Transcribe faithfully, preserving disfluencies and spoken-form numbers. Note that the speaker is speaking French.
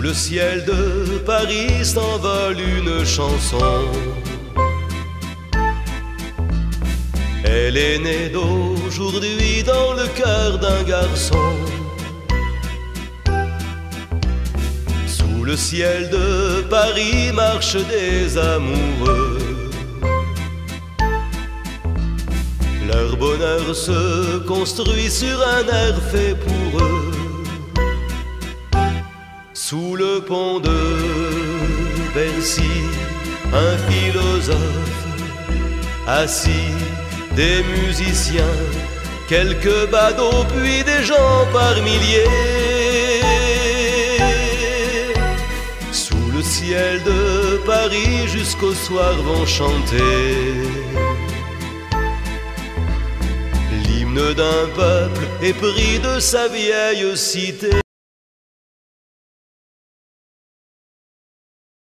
le ciel de Paris s'envole une chanson. Elle est née d'aujourd'hui dans le cœur d'un garçon. Sous le ciel de Paris marchent des amoureux. Leur bonheur se construit sur un air fait pour eux. Sous le pont de Bercy, un philosophe assis, des musiciens, quelques badauds, puis des gens par milliers. Sous le ciel de Paris, jusqu'au soir vont chanter l'hymne d'un peuple épris de sa vieille cité.